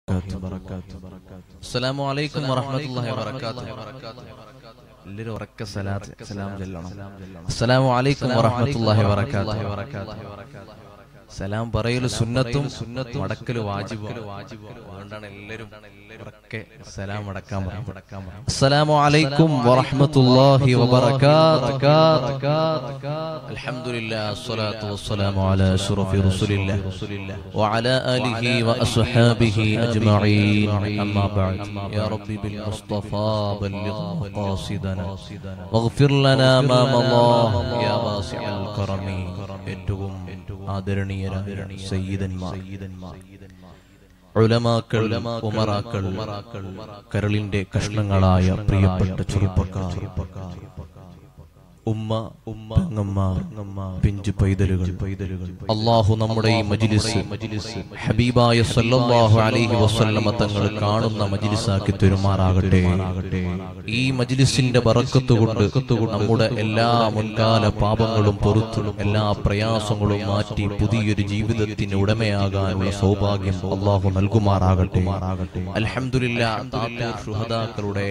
السلام عليكم ورحمة الله وبركاته. السلام عليكم ورحمة الله وبركاته. സലാം പറയല് സുന്നത്തും മടക്കല് വാജിബും. അതുകൊണ്ടാണ് എല്ലാവരും സലാം മടക്കാൻ പറയുന്നത്. അസ്സലാമു അലൈക്കും വറഹ്മത്തുള്ളാഹി വബറകാതുഹു. അൽഹംദുലില്ലാഹി വസ്സലാത്തു വസ്സലാമു അലാ അശ്റഫി റസൂലില്ലാഹി വഅലാ ആലിഹി വഅസ്ഹാബിഹി അജ്മഈൻ. അമ്മാ ബഅദ്. യാ റബ്ബി ബിൽ മുസ്തഫാ ബല്ലിഗ് മഖാസിദനാ വഗ്ഫിർ ലനാ മാ മളാ യാ വാസിഉൽ കറമി. ഏറ്റവും ആദരണീയരായ സയ്യിദന്മാർ, ഉലമാക്കൾ, ഉമറാക്കൾ, കരളിന്റെ കഷ്ണങ്ങളായ പ്രിയപ്പെട്ട ചെറുപ്പക്കാർ, ഉമ്മ, പെങ്ങന്മാർ, പിഞ്ചു പൈതലുകൾ, അല്ലാഹു നമ്മുടെ ഈ മജ്ലിസ് ഹബീബായ സല്ലല്ലാഹു അലൈഹി വസല്ലമ തങ്ങൾ കാണുന്ന മജ്ലിസാക്കി തരുമാറാകട്ടെ. ഈ മജ്ലിസിന്റെ ബറക്കത്ത് കൊണ്ട് നമ്മുടെ എല്ലാ മുൻകാല പാപങ്ങളും പൊറുത്തു എല്ലാ പ്രയാസങ്ങളും മാറ്റി പുതിയൊരു ജീവിതത്തിന് ഉടമയാകാനുള്ള സൗഭാഗ്യം അല്ലാഹു നൽകുമാറാകട്ടെ. അൽഹംദുലില്ലാഹ്. താത്തൂർ ശുഹദാക്കളുടെ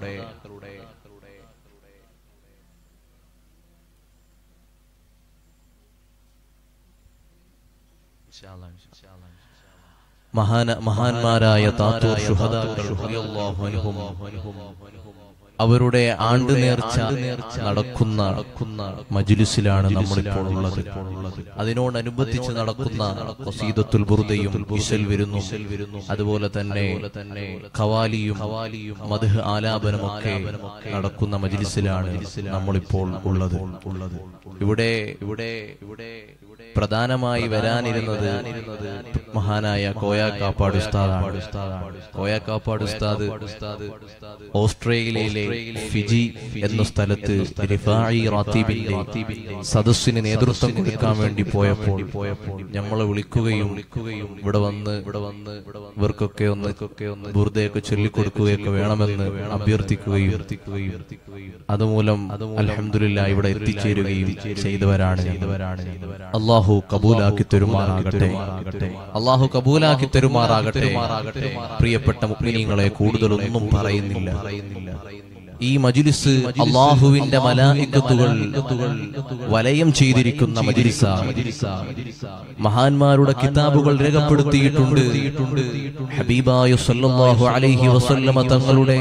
മഹാന്മാരായ താത്തൂർ ശുഹദാക്കൾ റളിയല്ലാഹു അൻഹും അവരുടെ ആണ്ട് നേർച്ച നടക്കുന്ന മജ്ലിസിലാണ് നമ്മളിപ്പോൾ ഉള്ളത്. അതിനോടനുബന്ധിച്ച് നടക്കുന്ന ഖസീദത്തുൽ ബുർദയും ഇശൽ വരുന്നു. അതുപോലെ തന്നെ ഖവാലിയും മദ്ഹ് ആലാപനമൊക്കെ നടക്കുന്ന മജ്ലിസിലാണ് നമ്മളിപ്പോൾ ഉള്ളത്. ഇവിടെ പ്രധാനമായി വരാനിരുന്നത് മഹാനായ കോയാക്കാപ്പാട് ഉസ്താദാണ്. കോയാക്കാപ്പാട് ഉസ്താദ് ഓസ്ട്രേലിയയിലെ ഫിജി എന്ന സ്ഥലത്ത് റിഫായി റാത്തീബിന്റെ സദസ്സിന് നേതൃത്വം കൊടുക്കാൻ വേണ്ടി പോയപ്പോൾ നമ്മളെ വിളിക്കുകയും ഇവിടെ വന്ന് ഇവർക്കൊക്കെ ഒന്ന് ബുർദയൊക്കെ ചൊല്ലിക്കൊടുക്കുകയൊക്കെ വേണമെന്ന് അഭ്യർത്ഥിക്കുകയും അതുമൂലം അൽഹംദുലില്ലാഹ് ഇവിടെ എത്തിച്ചേരുകയും ചെയ്തവരാണ്. അല്ലാഹു കബൂലാക്കി തരുമാറാകട്ടെ. അല്ലാഹു കബൂലാക്കി തരുമാറാകട്ടെ. പ്രിയപ്പെട്ട മുഅ്മിനീങ്ങളെ, കൂടുതലൊന്നും പറയുന്നില്ല. ഈ മജ്ലിസ് അല്ലാഹുവിന്റെ മലായികത്തുകൾ വലയം ചെയ്തിരിക്കുന്ന മജ്ലിസാണ്. മഹാന്മാരുടെ കിതാബുകൾ രേഖപ്പെടുത്തിയിട്ടുണ്ട്. ഹബീബായ സല്ലല്ലാഹു അലൈഹി വസല്ലമ തങ്ങളുടെ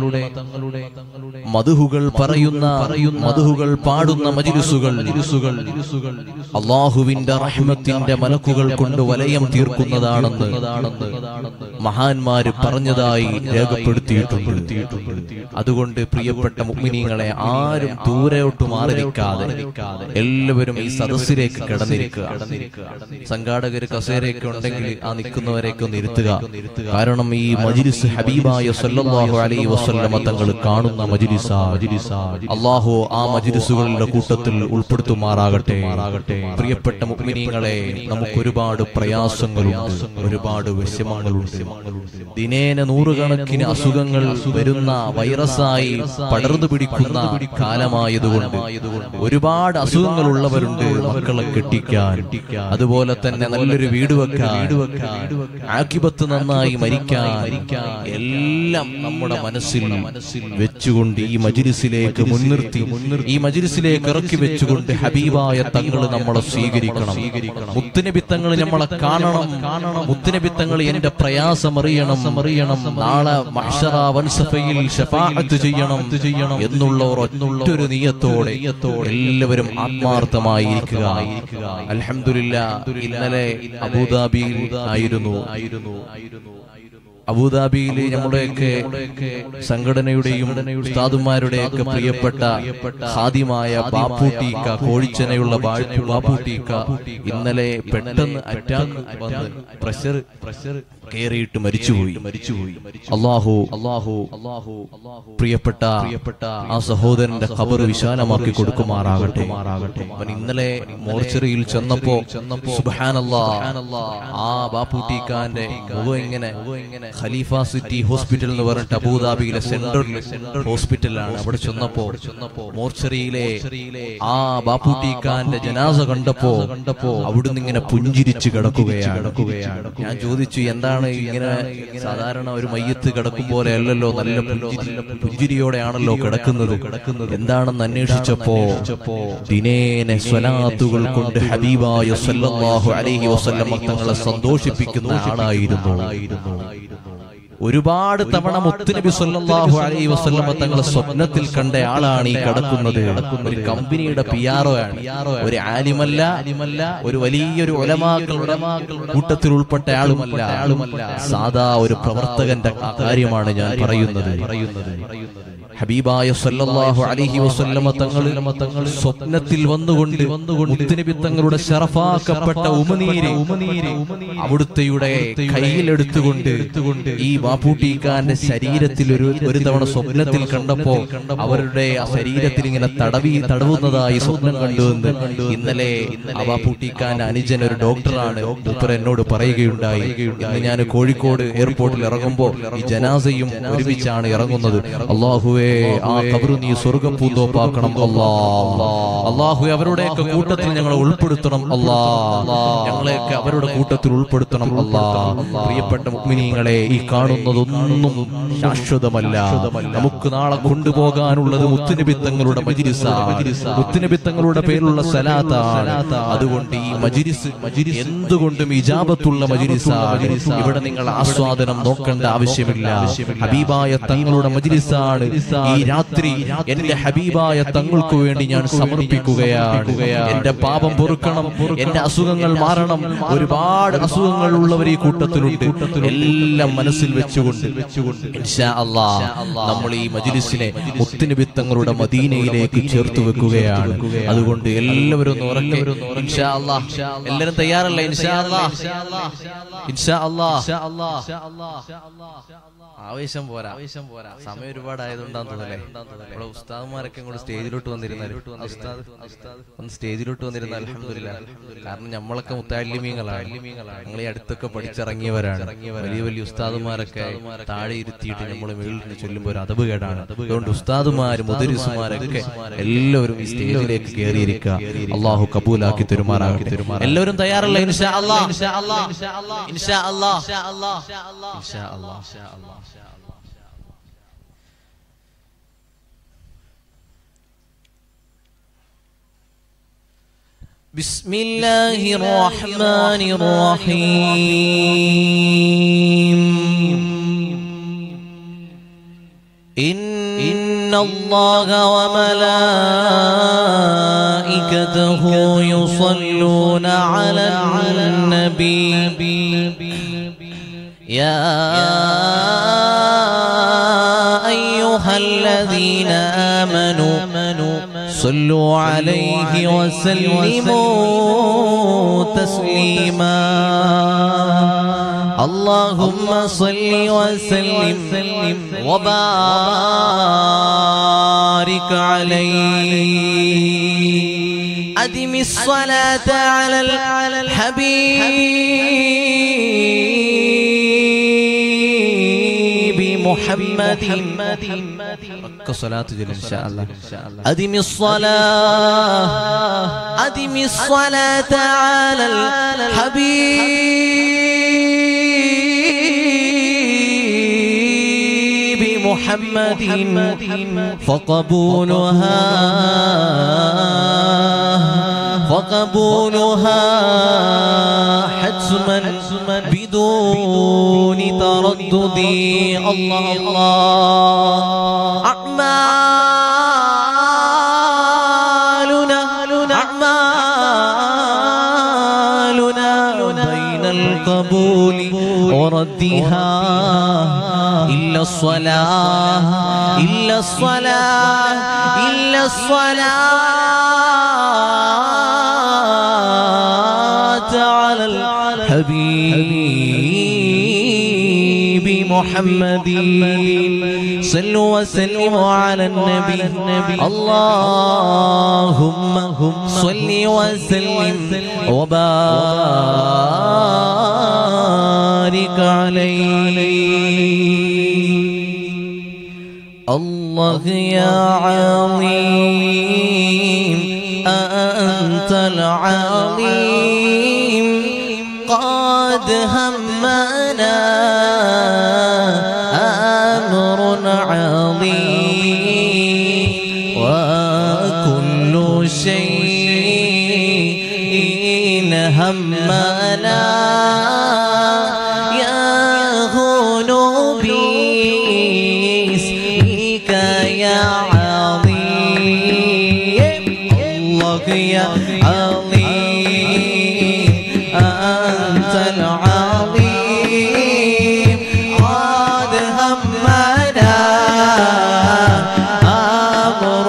മദ്ഹുകൾ പറയുന്ന മദ്ഹുകൾ പാടുന്ന മജ്ലിസുകൾ അല്ലാഹുവിന്റെ റഹ്മത്തിന്റെ മലക്കുകൾ കൊണ്ട് വലയം തീർക്കുന്നതാണെന്ന് മഹാന്മാര് പറഞ്ഞതായി രേഖപ്പെടുത്തിയിട്ടുണ്ട്. അതുകൊണ്ട് പ്രിയപ്പെട്ട മുഅ്മിനീങ്ങളെ, ആരും ദൂരെയോട്ട് മാറി നിൽക്കാതെ എല്ലാവരും ഈ സദസ്സിലേക്ക് കിടന്നിരിക്കുക. സംഘാടകര് കസേരയൊക്കെ ഉണ്ടെങ്കിൽ ആ നിൽക്കുന്നവരെയൊക്കെ ഒന്ന് ഇരുത്തുക. കാരണം ഈ മജ്ലിസ് ഹബീബായ സല്ലല്ലാഹു അലൈഹി വസല്ലമ തങ്ങൾ കാണുന്ന മജ്ലിസാണ്. അല്ലാഹു ആ മജ്ലിസുകളുടെ കൂട്ടത്തിൽ ഉൾപ്പെടുത്തുമാറാകട്ടെ. പ്രിയപ്പെട്ട മുഅ്മിനീങ്ങളെ, നമുക്ക് ഒരുപാട് പ്രയാസങ്ങളുണ്ട്, ഒരുപാട് വിഷമങ്ങളുണ്ട്. ദിനേന നൂറുകണക്കിന് അസുഖങ്ങൾ വരുന്ന വൈറസായി പടർന്നു പിടിക്കുന്ന കാലമായതുകൊണ്ട് ഒരുപാട് അസുഖങ്ങൾ ഉള്ളവരുണ്ട്. മക്കളെ കെട്ടിക്കാൻ, അതുപോലെ തന്നെ നല്ലൊരു വീട് വെക്കാൻ, ആഖിബത്ത് നന്നായി മരിക്കാൻ, എല്ലാം നമ്മുടെ മനസ്സിൽ വെച്ചുകൊണ്ട് ഈ മജ്ലിസിലേക്ക് മുൻനിർത്തി ഈ മജ്ലിസിലേക്ക് ഇറക്കി വെച്ചുകൊണ്ട് ഹബീബായ തങ്ങൾ നമ്മളെ സ്വീകരിക്കണം. മുത്തുനബി തങ്ങൾ നമ്മളെ കാണണം. മുത്തുനബി തങ്ങൾ എന്റെ പ്രയാസം അറിയണം. നാളെ മഹ്ശറ വൻസഫയിൽ ശഫാഅത്ത് ചെയ്യണം എന്നുള്ള ഒറ്റൊരു നിയത്തോടെ എല്ലാവരും ആത്മാർത്ഥമായി ഇരിക്കുക. അൽഹംദുലില്ലാഹ്. ഇന്നലെ അബൂദാബിയിൽ ആയിരുന്നു. അബൂദാബിയിൽ നമ്മുടെയൊക്കെ സംഘടനയുടെയും ഉസ്താദുമാരുടെയൊക്കെ പ്രിയപ്പെട്ട ഖാദിമായ ബാപ്പൂട്ടിക്ക, കോഴിച്ചനയുള്ള ബാപ്പൂട്ടിക്ക ഇന്നലെ പെട്ടെന്ന് അറ്റാക്ക് വന്ന് പ്രഷർ കേറിയിട്ട് മരിച്ചുപോയി. അല്ലാഹു പ്രിയപ്പെട്ട ആ സഹോദരന്റെ ഖബർ വിശാലമാക്കി കൊടുക്കുമാറാകട്ടെ. അവൻ ഇന്നലെ മോർച്ചറിയിൽ ചെന്നപ്പോ സുബ്ഹാനല്ലാഹ്, ആ ബാപ്പൂട്ടിക്കാന്റെ മുഖം ഇങ്ങനെ ഖലീഫ സിറ്റി ഹോസ്പിറ്റൽ എന്ന് പറഞ്ഞിട്ട് അബൂദാബിയിലെ സെൻട്രൽ ഹോസ്പിറ്റലിലാണ്. അവിടെ ചെന്നപ്പോ മോർച്ചറിയിലെ ആ ബാപ്പുട്ടിക്കാന്റെ ജനാസ കണ്ടപ്പോ അവിടുന്ന് ഇങ്ങനെ പുഞ്ചിരിച്ച് കിടക്കുകയാണ്. ഞാൻ ചോദിച്ചു, എന്താണ് ഇങ്ങനെ? സാധാരണ ഒരു മയ്യത്ത് കിടക്കും പോലെ അല്ലല്ലോ, നല്ല പുഞ്ചിരിയോടെയാണല്ലോ കിടക്കുന്നത്. എന്താണെന്ന് അന്വേഷിച്ചപ്പോ ദിനേനെ സ്വലാത്തുകൾ കൊണ്ട് ഹബീബായ സല്ലല്ലാഹു അലൈഹി വസല്ലം തങ്ങളെ സന്തോഷിപ്പിക്കുന്ന ആളായിരുന്നു. ഒരുപാട് തവണ മുത്തുനബി സല്ലല്ലാഹു അലൈഹി വസല്ലം തങ്ങളെ സ്വപ്നത്തിൽ കണ്ട ആളാണ് ഈ കിടക്കുന്നത്. ഒരു കമ്പനിയുടെ പിആർഒ ആണ്, ഒരു ആലിമല്ല, ഒരു വലിയൊരു ഉലമാക്കളുടെ കൂട്ടത്തിൽ ഉൾപ്പെട്ട ആളുമല്ല. സാധാ ഒരു പ്രവർത്തകന്റെ കാര്യമാണ് ഞാൻ പറയുന്നത്. ഹബീബായ സല്ലല്ലാഹു അലൈഹി വസല്ലം തങ്ങൾ സ്വപ്നത്തിൽ വന്നുകൊണ്ട് മുത്തുനബി തങ്ങളുടെ ശറഫാക്കപ്പെട്ട ഉമനീര് അവിടുത്തെയുടെ കയ്യിലെടുത്തുകൊണ്ട് ഈ ബാപ്പുട്ടിക്കാന്റെ ശരീരത്തിൽ ഒരു തവണ സ്വപ്നത്തിൽ കണ്ടപ്പോ അവരുടെ ആ ശരീരത്തിൽ ഇങ്ങനെ തടവുന്നതായി സ്വപ്നം കണ്ടുവെന്ന് ഇന്നലെ ആ ബാപ്പുട്ടിക്കാന്റെ അനുജൻ ഒരു ഡോക്ടറാണ്, ഡോക്ടർ എന്നോട് പറയുകയുണ്ടായി. ഇന്ന് ഞാൻ കോഴിക്കോട് എയർപോർട്ടിൽ ഇറങ്ങുമ്പോ ഈ ജനാസയും ഒരുമിച്ചാണ് ഇറങ്ങുന്നത്. അല്ലാഹുവേ, ആ ഖബർ നീ സ്വർഗ്ഗപൂന്തോപ്പാക്കണം അല്ലാഹുവേ, അവരുടെയൊക്കെ കൂട്ടത്തിൽ ഞങ്ങളെ ഉൾപ്പെടുത്തണം ഞങ്ങളെയൊക്കെ അവരുടെ കൂട്ടത്തിൽ ഉൾപ്പെടുത്തണം പ്രിയപ്പെട്ട മുഅ്മിനീങ്ങളെ, ഈ കാണുന്നതൊന്നും ശാശ്വതമല്ല. നമുക്ക് നാളെ കൊണ്ടുപോകാനുള്ളത് മുത്തുനബി തങ്ങളുടെ മജ്‌ലിസാണ്, മുത്തുനബി തങ്ങളുടെ പേരിലുള്ള സലാത്താണ്. അതുകൊണ്ട് ഈ മജ്‌ലിസ് എന്തുകൊണ്ടും ഇജാബത്തുള്ള മജ്‌ലിസാണ്. ഇവിടെ നിങ്ങൾ ആസ്വാദനം നോക്കേണ്ട ആവശ്യമില്ല. ഹബീബായ തങ്ങളുടെ മജ്‌ലിസാണ്. ഈ രാത്രി എന്റെ ഹബീബായ തങ്ങൾക്ക് വേണ്ടി ഞാൻ സമർപ്പിക്കുകയാണ്. എന്റെ പാപം പൊറുക്കണം, എന്റെ അസുഖങ്ങൾ മാറണം. ഒരുപാട് അസുഖങ്ങൾ ഉള്ളവർ ഈ കൂട്ടത്തിലുണ്ട്. എല്ലാം മനസ്സിൽ വെച്ചുകൊണ്ട് ഇൻഷാ അല്ലാഹ് നമ്മൾ ഈ മജ്‌ലിസിനെ മുത്തുനബി തങ്ങളുടെ മദീനയിലേക്ക് ചേർത്ത് വെക്കുകയാണ്. അതുകൊണ്ട് എല്ലാവരും ഒന്ന് ഉറക്കെ ഇൻഷാ അല്ലാഹ്. എല്ലാവരും തയ്യാറല്ലേ? ഇൻഷാ അല്ലാഹ്, ഇൻഷാ അല്ലാഹ്. ആവേശം പോരാ, സമയം ഒരുപാടായതുകൊണ്ടാന്ന് തോന്നല്ലേ. നമ്മുടെ ഉസ്താദുമാരൊക്കെ കൂടെ സ്റ്റേജിലോട്ട് വന്നിരുന്നാൽ, ഒന്ന് സ്റ്റേജിലോട്ട് വന്നിരുന്നാൽ അൽഹംദുലില്ലാഹ്. കാരണം നമ്മളൊക്കെ മുത്തഅല്ലിമീങ്ങളാണ്, ഞങ്ങൾ ഈ അടുത്തൊക്കെ പഠിച്ചിറങ്ങിയവരാണ്. വലിയ വലിയ ഉസ്താദുമാരൊക്കെ താഴെ ഇരുത്തിയിട്ട് നമ്മൾ മേളിൽ ചൊല്ലുമ്പോൾ ഒരു അദബ് കേടാണ്. അതുകൊണ്ട് ഉസ്താദുമാരും മുദരിസുമാരൊക്കെ എല്ലാവരും ഈ സ്റ്റേജിലേക്ക് കയറിയിരിക്കുക. അല്ലാഹു കബൂലാക്കി തരുമാറാകട്ടെ. എല്ലാവരും തയ്യാറല്ലേ? ഇൻഷാ അല്ലാഹ്, ഇൻഷാ അല്ലാഹ്, ഇൻഷാ അല്ലാഹ്, ഇൻഷാ അല്ലാഹ്. بسم الله الرحمن الرحيم. إن الله وملائكته يصلون على النبي يا أيها الذين آمنوا صلوا عليه وسلموا تسليما. اللهم صل وسلم وبارك عليه. أدم الصلاة على الحبيب محمد صلاة جل إن شاء الله. أدم الصلاة على الحبيب محمد فقبولها حتما بدون تردد. الله الله. أعمالنا بين القبول وردها إلا الصلاة على الحبيب محمد. صلوا وسلموا على النبي. اللهم صل وسلم وبارك عليه. الله الله يا عظيم أنت العظيم قد همنا أمر عظيم وكل شيء همنا يهون باسمك يا عظيم الله يا عظيم أنت العظيم قد همنا أمر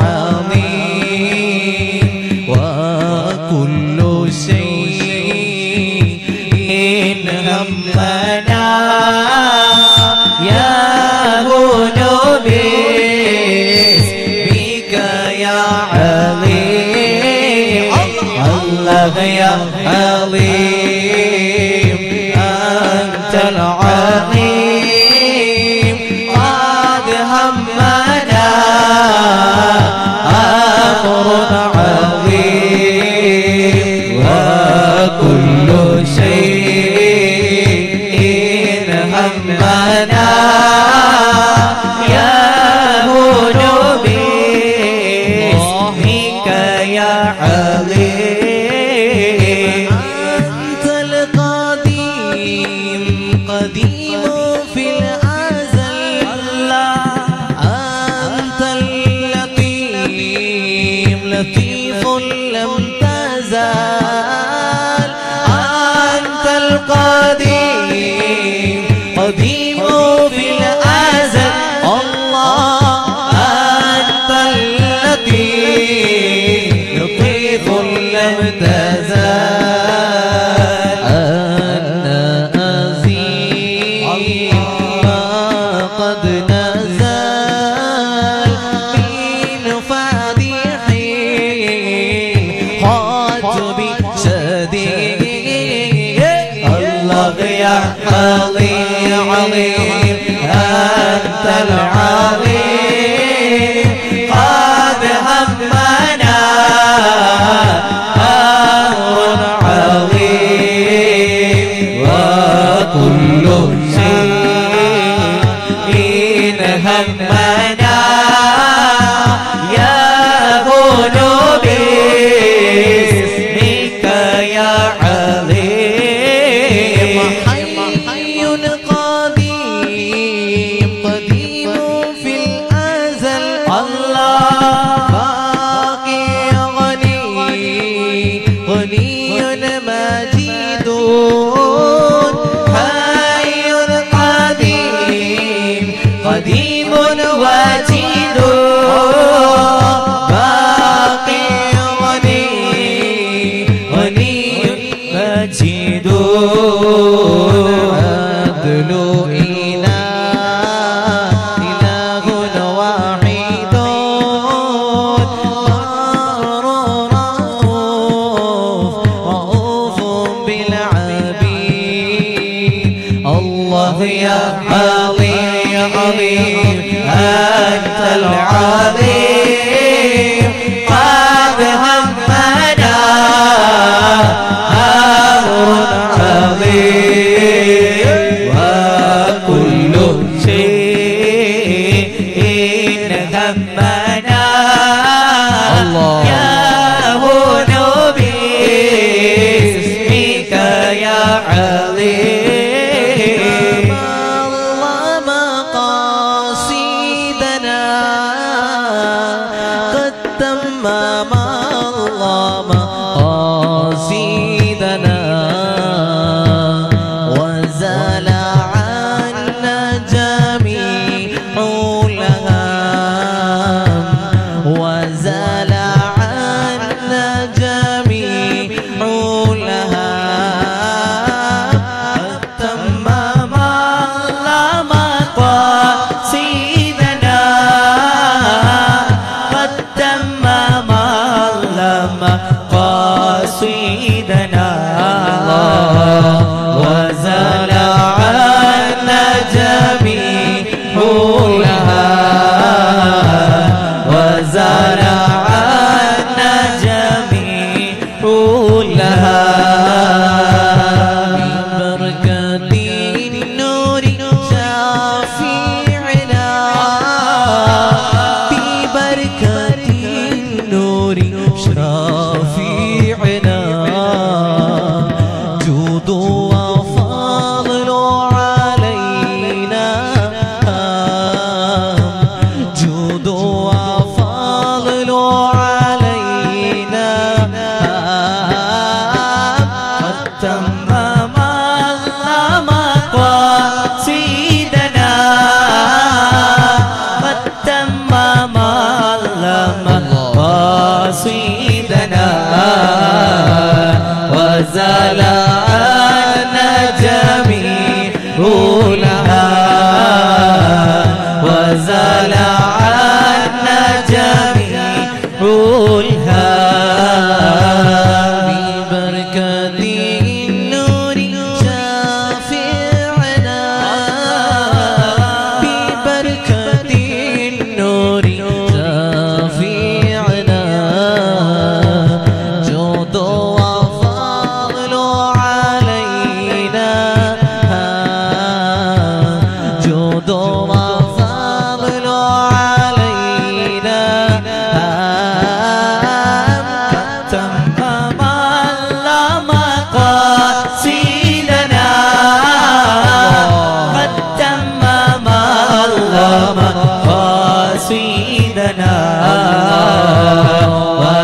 عظيم وكل شيء همنا يهون باسمك يا عظيم الله يا عظيم أنت العظيم قد همنا أمر عظيم وكل شيء همنا يهون باسمك يا عظيم أنت القديم قديم في الأزل أنت اللطيف لطيف لم تزال أنت القديم قديم في الأزل الله أنت اللطيف لطيف لم تزال أنا أزيد ما قد نزل من فادحين خاطب شديد الله يا عظيم عظيم أنت العظيم قد همنا أمر عظيم وكل شيء همنا يهون باسمك يا عظيم حي قديم قديم في الأزل الله باقي غني غني مجيد حي قديم قديم وجيد باقي غني غني مجيد عدل إله واحد بر رؤوف بالعبيد الله يا عظيم يا عظيم أنت العظيم قد همنا أمر عظيم وكل شيء همنا يهون باسمك يا عظيم الله مقاصدنا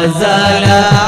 نزل